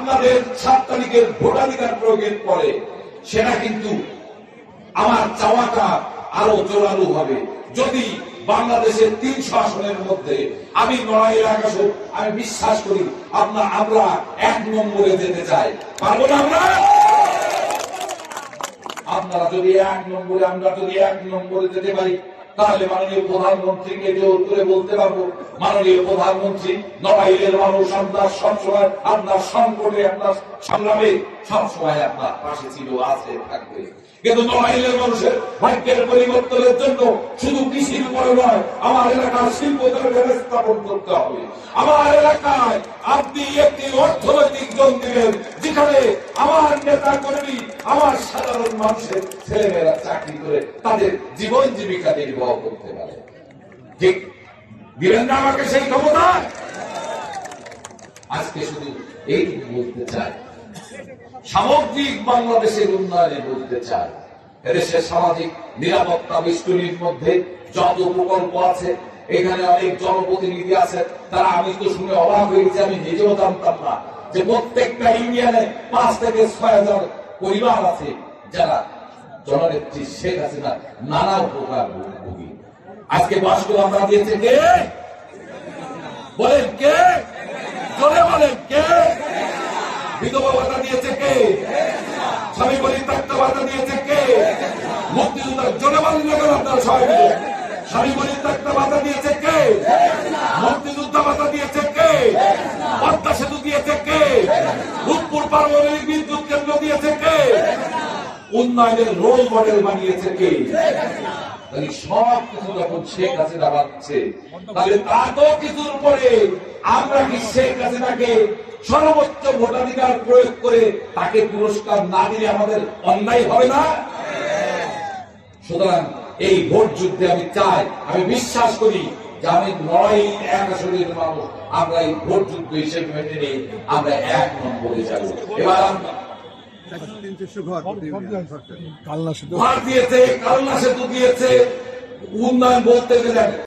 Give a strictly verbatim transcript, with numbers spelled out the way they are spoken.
আপনাদের সাত তারিখের ভোটাধিকার প্রয়োগের পরে সেটা কিন্তু আমার চাওয়াটা আরো জোরালো হবে। যদি বাংলাদেশের তিনশো আসনের মধ্যে আমি নড়াইল এক আসন, আমি বিশ্বাস করি আপনার আমরা এক নম্বরে যেতে চাই, পারবো না আমরা? আপনারা যদি এক নম্বরে, আমরা যদি এক নম্বরে যেতে পারি, তাহলে মাননীয় প্রধানমন্ত্রীকে জোর করে বলতে পারবো, মাননীয় প্রধানমন্ত্রী, নড়াইলের মানুষ আপনার সবসময়, আপনার সংকটে, আপনার সংগ্রামে সবসময় আপনার পাশে ছিল, আছে, থাকবে। কিন্তু নড়াইলের মানুষের ভাগ্যের পরিবর্তনের জন্য শুধু কৃষির উপরে নয়, আমার এলাকার শিল্পকে স্থাপন করতে হবে। আমার এলাকায় আপনি একটি অর্থনৈতিক জোন দিবেন, যেখানে আমার নেতা কর্মী, আমার সাধারণ মানুষের ছেলেমেয়েরা চাকরি করে তাদের জীবন জীবিকা নির্বাহ করতে পারে। ঠিক দিবেন না আমাকে সেই ক্ষমতা? আজকে শুধু এই বলতে চাই, সামগ্রিক বাংলাদেশের উন্নয়নে বলতে চাই, এদেশের সামাজিক নিরাপত্তা বেষ্টনীর মধ্যে যত প্রকল্প আছে, এখানে অনেক জনপ্রতিনিধি আছে, তারা, আমি তো শুনে অবাক হয়েছি, আমি নিজেও জানতাম না যে প্রত্যেকটা ইউনিয়নে পাঁচ থেকে ছয় হাজার পরিবার আছে যারা জননেত্রী শেখ হাসিনা নানা উপকার ভোগী। আজকে বাসগুলো আমরা দিয়েছে কে? বলেন কে? জোরে বলেন কে? বিধবা ভাতা দিয়েছে কে? স্বামী পরিত্যক্ত ভাতা দিয়েছে কে? মুক্তিযোদ্ধার জোরে বলেন আপনারা সবাই মিলে, স্বামী পরিত্যক্ত ভাতা দিয়েছে কে? মুক্তিযোদ্ধা ভাতা দিয়েছে কে? পদ্মা সেতু দিয়েছে কে? রূপপুর পারমাণবিক বিদ্যুৎ কেন্দ্র দিয়েছে কে? উন্নয়নের রোল মডেল বানিয়েছে কে? সব কিছু যখন শেখ হাসিনা বাড়ছে, তাহলে তারও কিছুর পরে আমরা কি শেখ হাসিনাকে সর্বোচ্চ ভোটাধিকার প্রয়োগ করে তাকে পুরস্কার না দিলে আমাদের অন্যায় হবে না? সুতরাং এই ভোট যুদ্ধে আমি চাই, আমি বিশ্বাস করি যে আমি নয় এক আসনের মানুষ, আমরা এই ভোট যুদ্ধ হিসেবে মেনে নিয়ে আমরা এক নম্বরে যাব। এবার আমরা ঘর দিয়েছে, কালনা সেতু দিয়েছে, উন্নয়ন বলতে গেলে